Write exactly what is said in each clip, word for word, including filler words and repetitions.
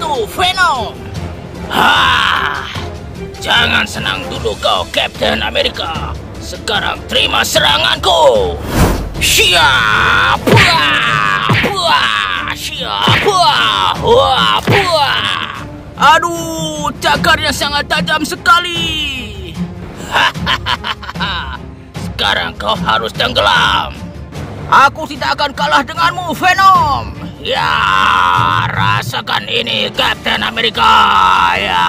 Aku Venom. Ah, jangan senang dulu kau, Captain America. Sekarang terima seranganku. Siap, buah, buah, siap, buah, buah, buah. Aduh, cakarnya sangat tajam sekali. Hahaha. Sekarang kau harus tenggelam. Aku tidak akan kalah denganmu, Venom. Ya, rasakan ini, Captain America. Ya.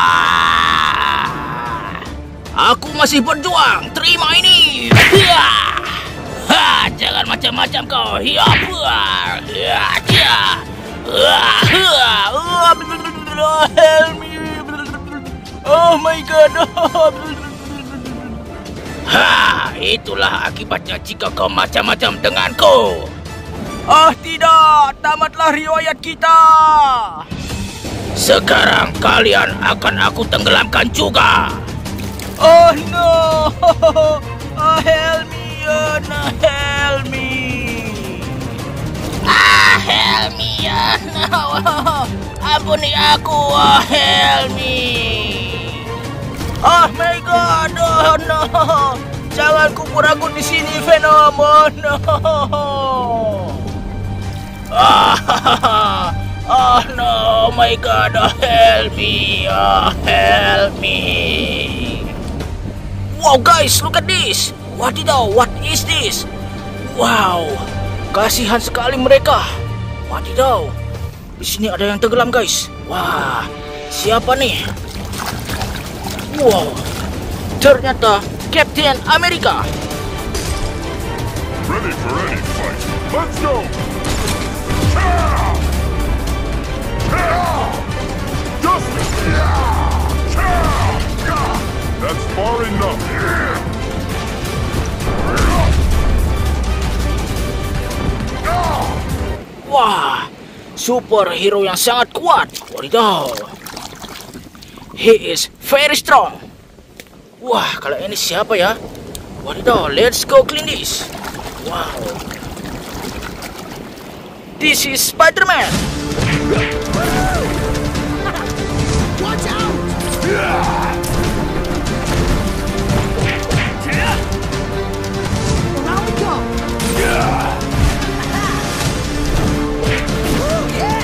Aku masih berjuang. Terima ini. Ya. Ha, jangan macam-macam kau. Ya, buah. Ya, ya. Ah, ah, help me. Oh my God. Ha, itulah akibatnya jika kau macam-macam denganku. Oh tidak, tamatlah riwayat kita. Sekarang kalian akan aku tenggelamkan juga. Oh no, oh help me, oh no, help me. Ah, help me, oh no, ampuni aku, oh help me. Oh my God, oh no, jangan kubur aku di sini, Venom, oh no. Ah, oh no, oh my God, oh help me, oh help me. Wow guys, look at this. Wadidaw, what is this? Wow, kasihan sekali mereka. Wadidaw, di sini ada yang tenggelam guys. Wah, siapa nih? Wow, ternyata Captain America. Ready for any fight. Let's go. That's far enough. Wah, superhero yang sangat kuat. Wadidaw. He is very strong. Wah, kalau ini siapa ya? Wadidaw, let's go clean this. Wow. This is Spider-Man. Watch out! Around we go! Ooh, yeah!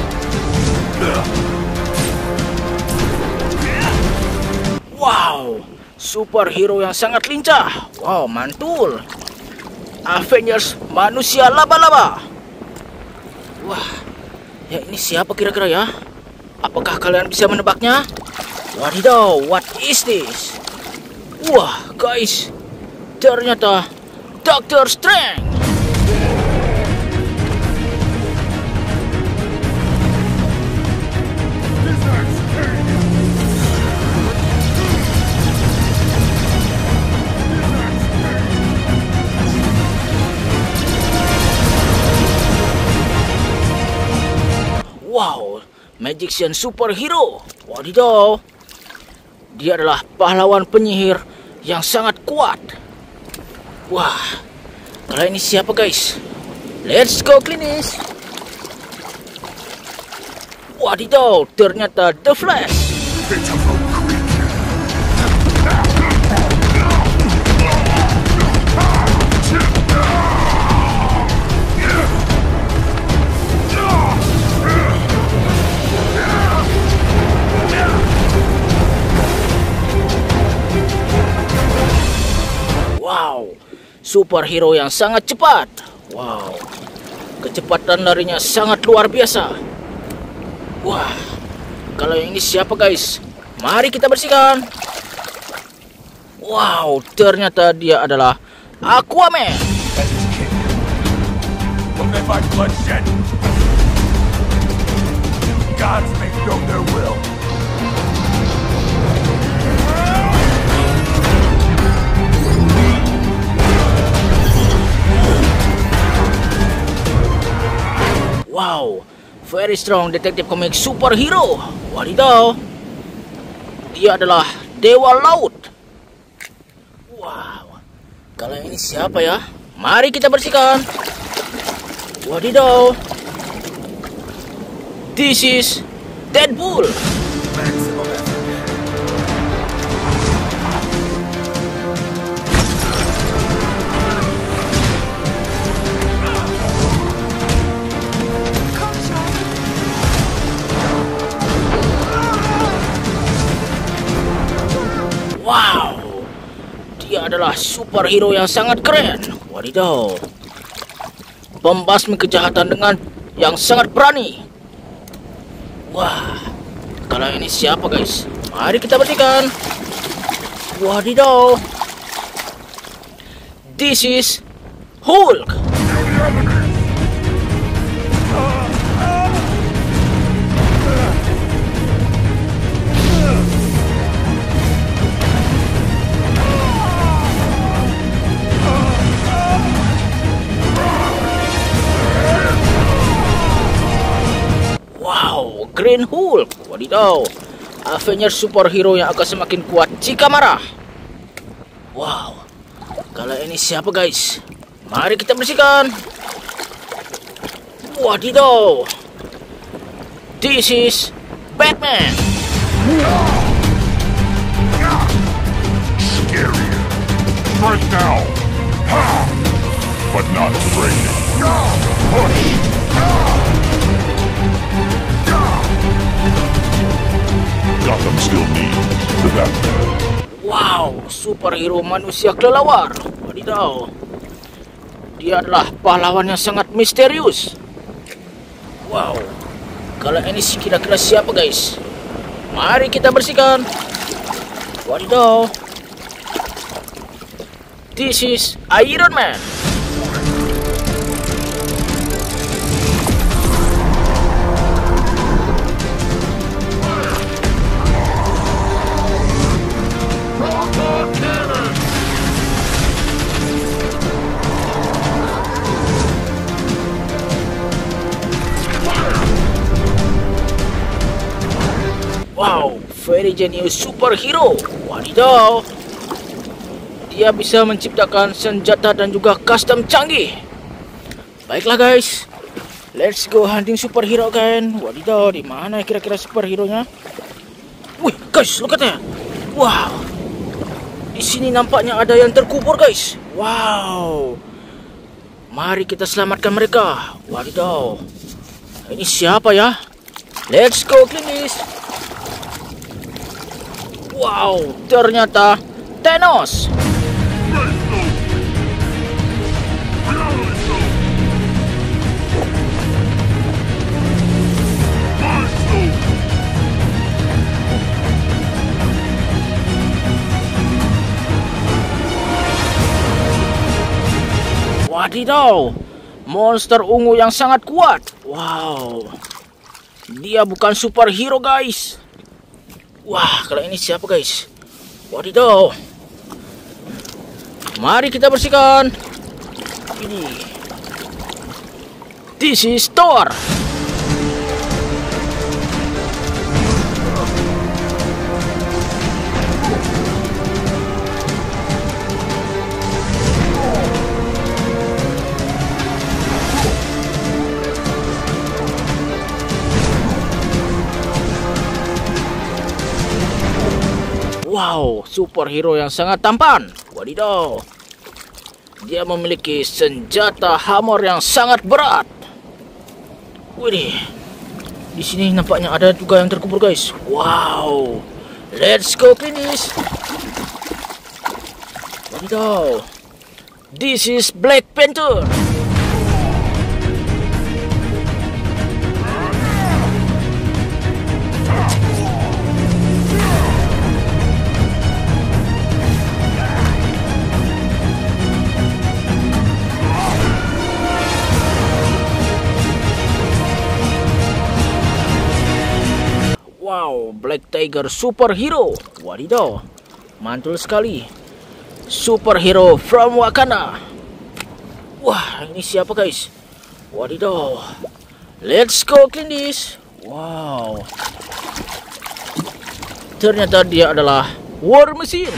Wow, superhero yang sangat lincah. Wow, mantul. Avengers manusia laba-laba. Wah, ya ini siapa kira-kira ya? Apakah kalian bisa menebaknya? Wadidaw, what is this? Wah, guys, ternyata Doctor Strange. Wow, magician superhero. Wadidaw. Dia adalah pahlawan penyihir yang sangat kuat. Wah, kalau ini siapa guys? Let's go clean this. Wadidaw, ternyata The Flash. Wow, superhero yang sangat cepat. Wow, kecepatan larinya sangat luar biasa. Wah, kalau ini siapa guys? Mari kita bersihkan. Wow, ternyata dia adalah Aquaman. Gods may know their will. Wow, very strong detective comic superhero. Wadidaw. Dia adalah Dewa Laut. Wow, kalau ini siapa ya? Mari kita bersihkan. Wadidaw. This is Deadpool. Maximum effort. Wow, dia adalah superhero yang sangat keren. Wadidaw, pembasmi kejahatan dengan yang sangat berani. Wah, kalau ini siapa guys? Mari kita buktikan. Wadidaw, this is Hulk. Wow, Green Hulk. Wadidaw, Avengers superhero yang akan semakin kuat jika marah. Wow, kalau ini siapa guys? Mari kita bersihkan. Wadidaw, this is Batman. Scary. Strike now. Ha! But not frightening. Push. Gotham still needs the Batman. Wow, superhero manusia kelelawar. Wadidaw, dia adalah pahlawan yang sangat misterius. Wow, kalau ini sih kira-kira siapa guys? Mari kita bersihkan. Wadidaw, this is Iron Man. Wow, very genius superhero. Wadidaw, dia bisa menciptakan senjata dan juga custom canggih. Baiklah guys, let's go hunting superhero kan. Wadidaw, di mana kira-kira superhero-nya? Wih guys, lihat ya. Wow, di sini nampaknya ada yang terkubur guys. Wow, mari kita selamatkan mereka. Wadidaw, ini siapa ya? Let's go Clinis. Wow, ternyata Thanos. Wadidaw, monster ungu yang sangat kuat. Wow, dia bukan superhero guys. Wah, kalau ini siapa guys? Wadidaw, mari kita bersihkan. Ini, this is Thor. Wow, superhero yang sangat tampan. Wadidaw, dia memiliki senjata hammer yang sangat berat. Wih, di sini nampaknya ada juga yang terkubur guys. Wow, let's go finish. Wadidaw, this is Black Panther. Wow, Black Tiger superhero. Wadidaw, mantul sekali. Superhero from Wakanda. Wah, ini siapa guys? Wadidaw, let's go clean this. Wow, ternyata dia adalah War Machine.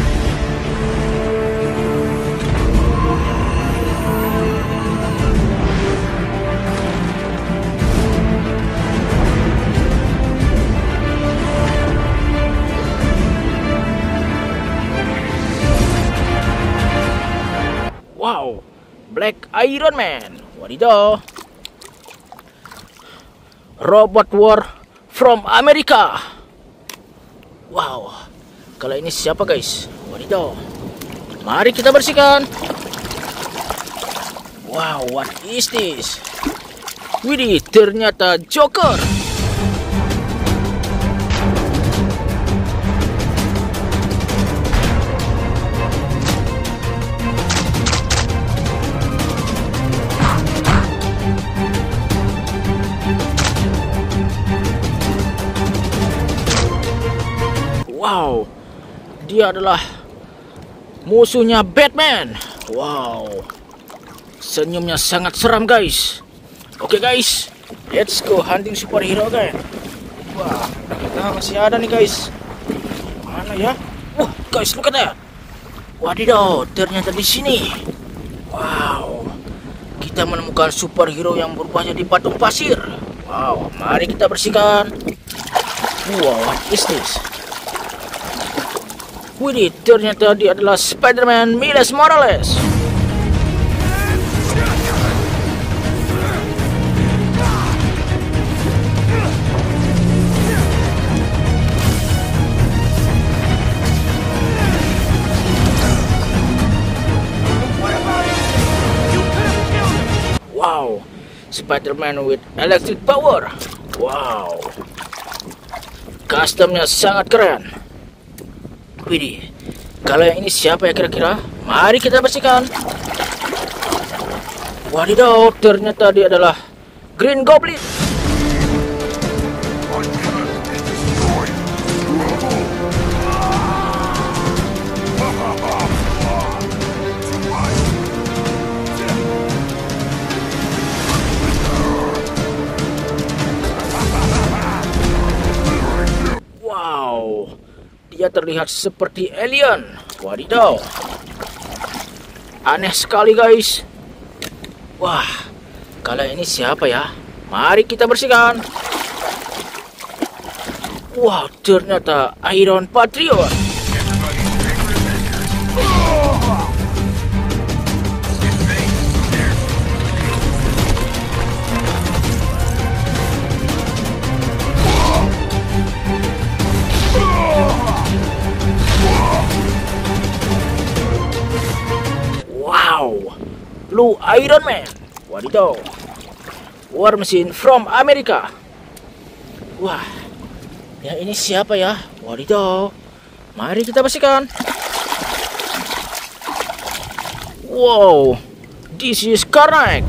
Black Iron Man. Wadidaw. Robot War from America. Wow. Kalau ini siapa guys? Wadidaw. Mari kita bersihkan. Wow, what is this? Widih, ternyata Joker. Wow, dia adalah musuhnya Batman. Wow, senyumnya sangat seram guys. Oke okay, guys, let's go hunting superhero kan. Wah, kita masih ada nih guys. Mana ya? Wah guys, look at that. Wadidaw, ternyata di sini. Wow, kita menemukan superhero yang berubah jadi batu pasir. Wow, mari kita bersihkan. Wow, what is this? Widih, ternyata dia adalah Spider-Man Miles Morales. Wow, Spider-Man with electric power. Wow, customnya sangat keren. Widih, kalau yang ini siapa ya kira-kira? Mari kita bersihkan. Wadidaw, ternyata dia adalah Green Goblin. Wow, dia terlihat seperti alien. Wadidaw, aneh sekali guys. Wah, kalau ini siapa ya? Mari kita bersihkan. Wow, ternyata Iron Patriot. Blue Iron Man. Wadidaw, War Machine from America. Wah, yang ini siapa ya? Wadidaw, mari kita bersihkan. Wow, this is Karnak.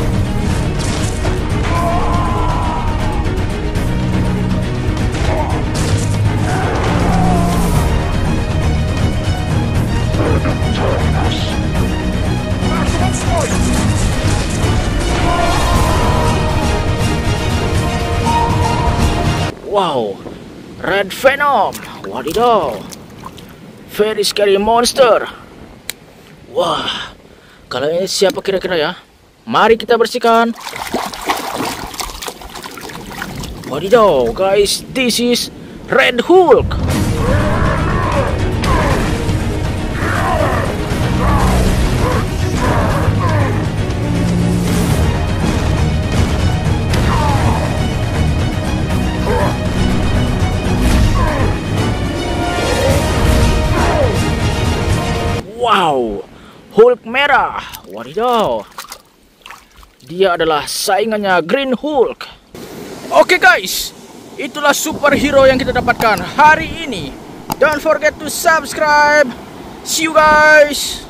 Wow, Red Venom. Wadidaw, very scary monster. Wah, kalau ini siapa kira-kira ya? Mari kita bersihkan. Wadidaw guys, this is Red Hulk. Wow, Hulk merah. Wadidaw, dia adalah saingannya Green Hulk. Oke guys, itulah superhero yang kita dapatkan hari ini. Don't forget to subscribe. See you guys.